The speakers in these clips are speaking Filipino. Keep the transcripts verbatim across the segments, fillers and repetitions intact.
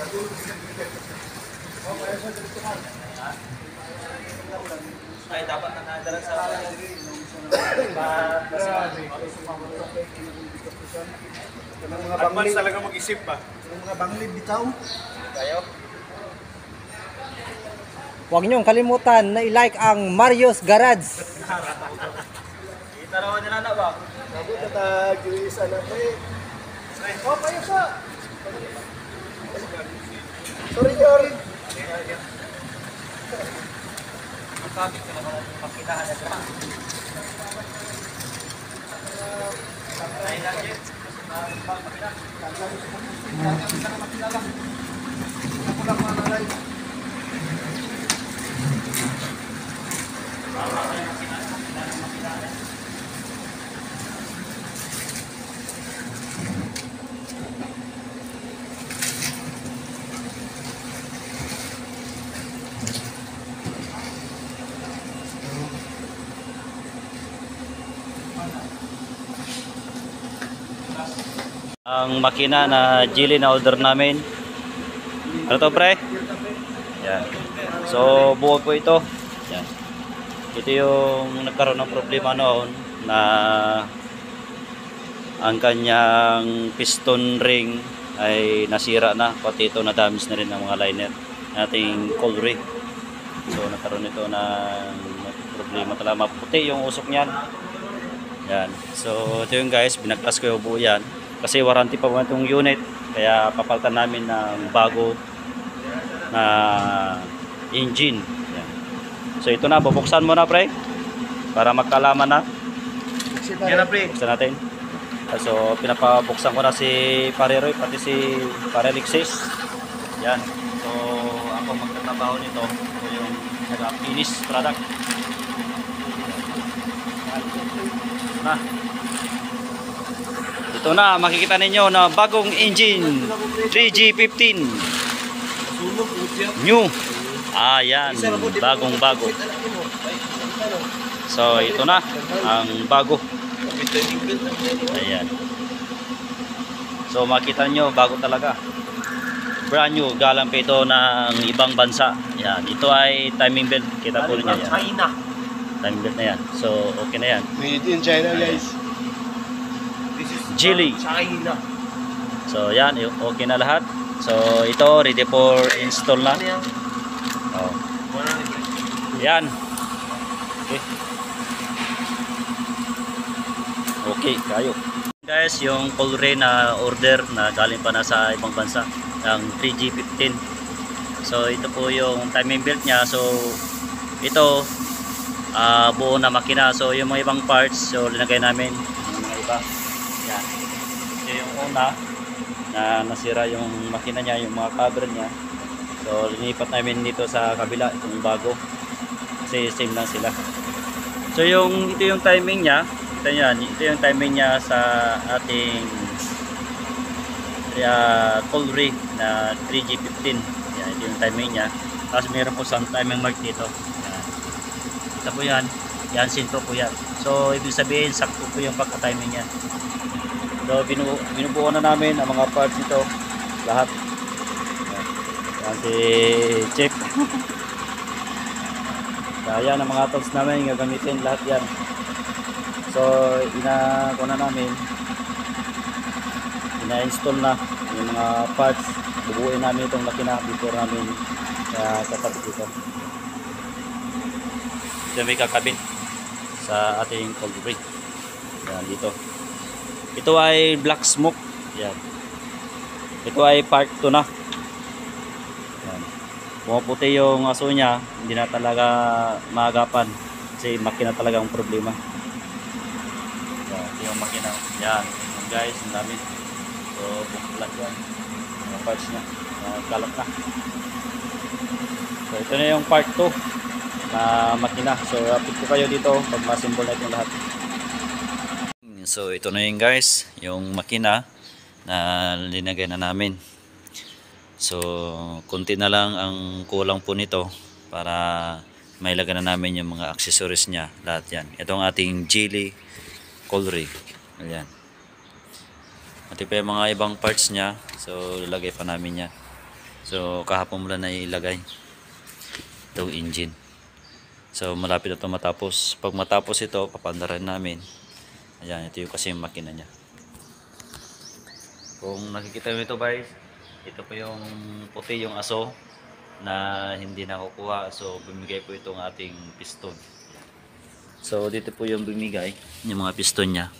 Ay, dapat na nadala sa mga banglid talaga mag-isip ba? Mga banglid bitaw. kayo. Huwag niyong kalimutan na i-like ang Mario's Garage. Kita raw nila na ba? Ako tatag yung isa na pre. Oh, kayo sa. Sorry, sorry. Magkabit ka naman ang makinahan na dyan. Ay lang yun. Makina. Ako lang mga nalay. Ang makina na Geely na order namin. Ano to pre? Yan. So buo po ito. Yan. Ito yung nagkaroon ng problema noon na ang kanyang piston ring ay nasira na, pati ito na damage na rin ng mga liner nating Colry. So nagkaroon ito ng problema talaga, maputi yung usok niyan. Yan. So ito yung guys, binagtas ko yung buo yan kasi warranty pa po itong unit, kaya papalitan namin ng bago na engine. Yan. So ito na, bubuksan mo na pre para magkalaman na. Yan na pre. Buksan natin. So pinapabuksan ko na si Pare Roy, pati si Pare Alexis. Yan. So ako magtatrabaho nito. Ito yung nag-finish product. Na. Ito na, makikita ninyo na bagong engine three G fifteen new. Ah yan, bagong bago. So ito na ang bago. Ayan. So makita nyo, bago talaga, brand new, galang pa ito ng ibang bansa. Yan, ito ay timing belt, kita po niya yan. China. Timing belt na yan, so okay na yan. Made in China guys. Geely. China. So yan, okay na lahat. So ito ready for install na. Oh. Yan. Okay. Okay, kayo. Guys, yung Colry na order na galing pa na sa ibang bansa, ng three G fifteen. So ito po yung timing belt niya. So ito uh, buo na makina. So yung mga ibang parts, so linagay namin yung mga iba. Yan. Ito yung una na nasira yung makina niya, yung mga cover niya. So linipat namin dito sa kabila, itong bago. Kasi same lang sila. So yung ito yung timing niya. Ito yan, ito yung timing niya sa ating uh, Colry na three G fifteen. Yan, ito yung timing niya. Tapos mayroon po sa timing mark dito. Yan. Ito po yan. Yan, sintro po yan. So ibig sabihin, sakto po yung pagka-timing niya. So binubuo, binubuo na namin ang mga parts nito, lahat. Yan, yan si Chip. So yan ang mga tools namin, gagamitin lahat yan. So ina ko na namin, ina-install na yung mga parts. Bubuuin namin itong makina before namin uh, kakabit ito. Ito may kakabit sa ating Colry. Yan dito. Ito ay black smoke. Yan. Ito ay part two na. Yan. Pumuputi yung aso niya, hindi na talaga maagapan kasi makina talaga ang problema. Yan, ito yung makina. Yan. Yan guys, ang dami. So, buklat yan. Yung parts niya. Uh, kalat na. So, ito na yung part two na makina. So, update ko kayo dito pag ma-assemble na itong lahat. So ito na yun guys, yung makina na linagay na namin. So konti na lang ang kulang po nito para mailagay na namin yung mga accessories niya, lahat yan. Ito ang ating Geely Colry. Ayan. Pati pa yung mga ibang parts niya, so lalagay pa namin yan. So kahapon mo lang na ilagay itong engine. So malapit na ito matapos. Pag matapos ito, papandaran namin. Ayan, ito yung kasi yung makina niya. Kung nakikita mo ito guys, ito po yung puti yung aso na hindi nakukuha. So bumigay po itong ating piston. So dito po yung bumigay, yung mga piston niya.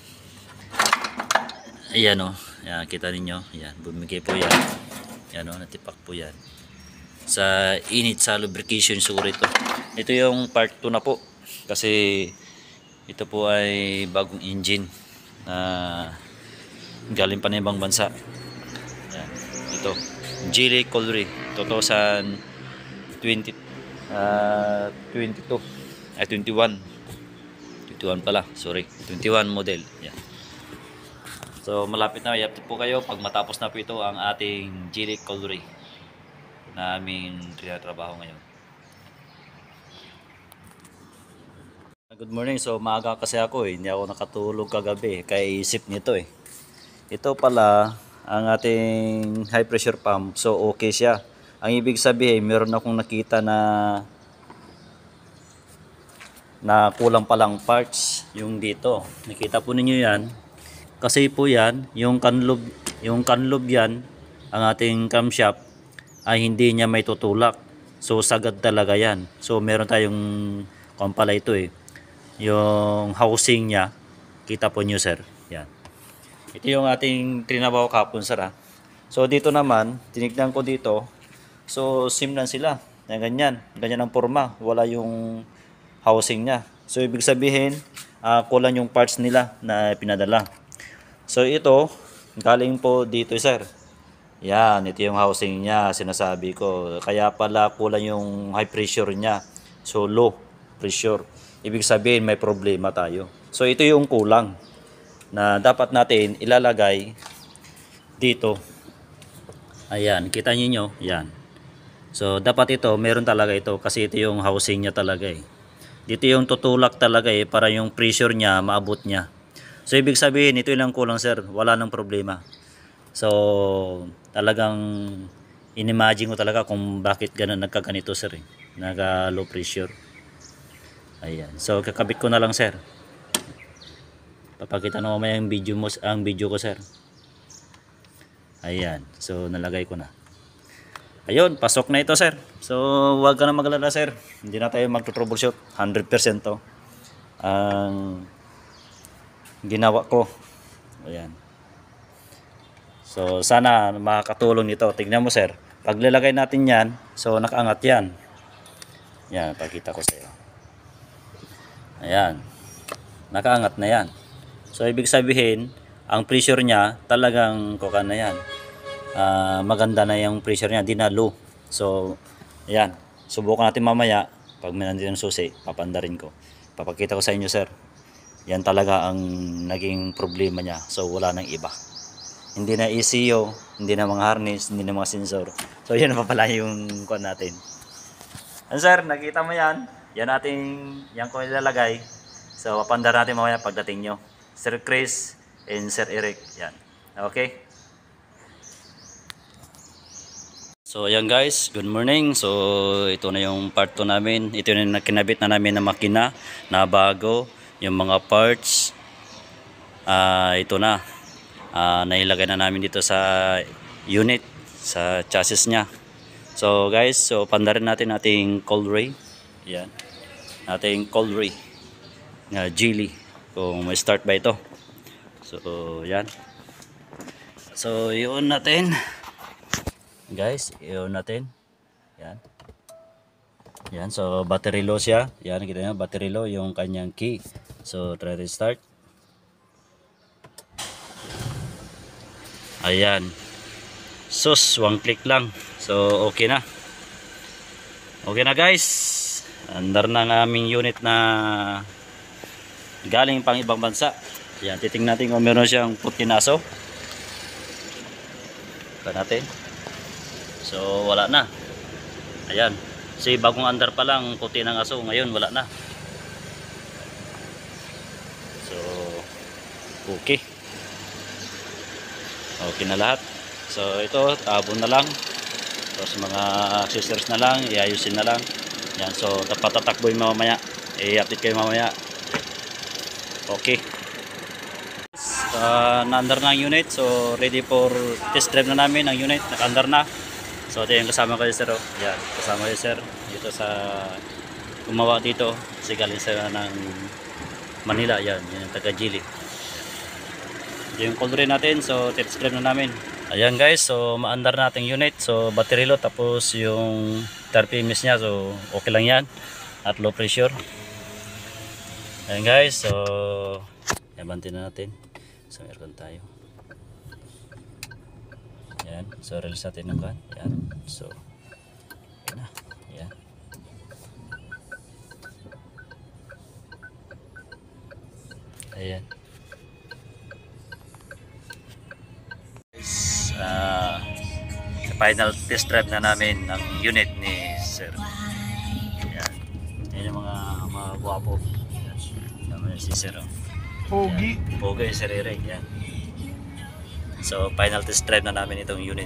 Ayan o, ayan, kita ninyo. Ayan, bumigay po yan. Ayan o, natipak po yan. Sa init, sa lubrication siguro ito. Ito yung part two na po. Kasi ito po ay bagong engine na galing pa na ibang bansa. Ayan, ito. Geely Colliery. twenty twenty, uh, twenty-two. Ay, twenty-one. twenty-one pala. Sorry. twenty-one model. Ayan. So malapit na, i-update po kayo pag matapos na po ito ang ating Geely Colliery na aming trinatrabaho ngayon. Good morning. So maaga kasi ako eh. Hindi ako nakatulog kagabi. Kaya isip nito eh. Ito pala ang ating high pressure pump. So okay siya. Ang ibig sabihin, meron akong nakita na na kulang palang parts yung dito. Nakita po ninyo yan. Kasi po yan, yung canlob, yung canlob yan, ang ating camshaft ay hindi niya may tutulak. So sagad talaga yan. So meron tayong kung pala ito eh. Yung housing niya, kita po nyo sir. Yan. Ito yung ating trinabaho kapon sir ha. So dito naman, tinignan ko dito. So sim lang sila. Na ganyan. Ganyan ang forma. Wala yung housing niya. So ibig sabihin, uh, kulang yung parts nila na pinadala. So ito, galing po dito sir. Yan, ito yung housing niya, sinasabi ko. Kaya pala kulang yung high pressure niya. So low pressure. Ibig sabihin may problema tayo. So ito yung kulang na dapat natin ilalagay dito. Ayan, kita niyo, yan. So dapat ito, meron talaga ito kasi ito yung housing niya talaga eh. Dito yung tutulak talaga eh para yung pressure niya maabot niya. So ibig sabihin ito lang kulang sir, wala nang problema. So talagang inimagine ko talaga kung bakit ganun nagkaganito sir eh. Naga low pressure. Ayan. So kakabit ko na lang sir. Papakita na mamaya yung video mo, ang video ko sir. Ayan. So nalagay ko na. Ayun, pasok na ito sir. So wag ka na magalala sir. Hindi na tayo magto-troubleshoot. one hundred percent to. Ang ginawa ko. Ayan. So sana makakatulong nito. Tingnan mo sir. Paglalagay natin yan, so nakaangat yan. Yan, pakita ko sa iyo. Ayan. Nakaangat na yan. So ibig sabihin, ang pressure niya talagang kukan na yan. Uh, maganda na yung pressure niya, di na low. So ayan. Subukan natin mamaya. Pag may nandito yung susi, papandarin ko. Papakita ko sa inyo sir. Yan talaga ang naging problema niya. So wala nang iba. Hindi na E C U, hindi na mga harness, hindi na mga sensor. So yun pa pala yung kuan natin. And sir, nakita mo yan? Yan ating, yan ko ilalagay. So papandar natin mamaya pagdating nyo. Sir Chris and Sir Eric. Yan. Okay? So ayan guys, good morning. So ito na yung part two namin. Ito na yung kinabit na namin na makina na bago. Yung mga parts, uh, ito na. Uh, nailagay na namin dito sa unit, sa chassis nya. So guys, so pandarin natin ating Colliery. Yan. Ating Colliery na Geely. Kung may start ba ito. So yan. So yun natin. Guys, yun natin. Yan. Yan, so battery low siya. Yan, kita nyo, battery low yung kanyang key. So try to start. Ayan. Sus, one click lang. So okay na. Okay na guys. Andar na ng aming unit na galing pang ibang bansa. Yan, titingnan natin kung meron siyang putinaso. Ito natin. So wala na. Ayan. Kasi bagong andar pa lang puti ng aso, ngayon wala na. So okay. Okay na lahat. So ito, tabon na lang. Tapos mga accessories na lang, iayusin na lang. Yan, so patatakbo yung mamaya. I-update kayo mamaya. Okay. Uh, na-under na ang unit. So ready for test drive na namin ang unit. Naka-under na. So ito yung kasama ko yung sir. Oh. Yan, kasama ko yung sir. Dito sa gumawa dito. Kasi galing sa ng Manila. Yan, yan yung taga-Gili. Yung cold ray natin, so test drive na namin. Ayan guys, so maandar natin unit. So battery low, tapos yung R P M niya, so okay lang yan. At low pressure. Ayan guys, so yabantin na natin. So aircon tayo. Ayan, so release natin ng kan. Ayan, so ayan na. Ayan. Ayan. Uh, final test drive na namin ng unit ni sir. Yan. Yan yung mga mga guwapo. Yan si sir. Oh. Pogi. Pogi sir Eric. Yan. So final test drive na namin itong unit.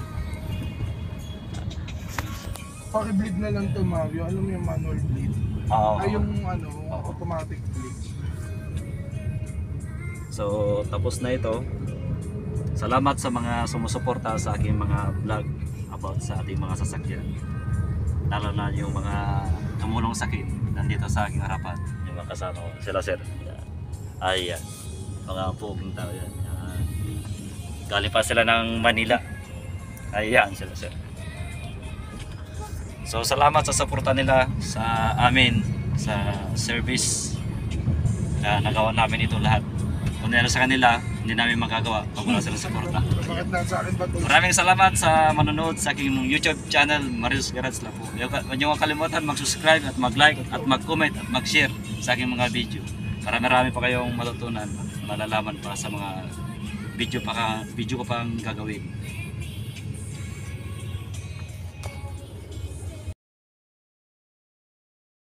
Paki-bleed na lang to, Mario. Ano mo yung manual bleed? Oo. Ay, yung ano, automatic bleed. So tapos na ito. Salamat sa mga sumusuporta sa aking mga vlog about sa ating mga sasakyan. Lalo na yung mga tumulong sakit nandito sa aking harapan. Yung mga kasama ko, sila sir. Ayan, mga pugong tao yan. Ayan. Galing pa sila ng Manila. Ayan sila sir. So salamat sa suporta nila sa amin, sa service. Na nagawa namin ito lahat. Kung nila sa kanila, hindi namin magagawa pag wala silang suporta. Bakit nasa akin ba ito? Maraming salamat sa manonood sa aking YouTube channel, Marius Garage Lapu. Huwag niyo kalimutan mag-subscribe at mag-like at mag-comment at mag-share sa aking mga video. Para marami pa kayong matutunan, malalaman pa sa mga video pa ka, video ko pang gagawin.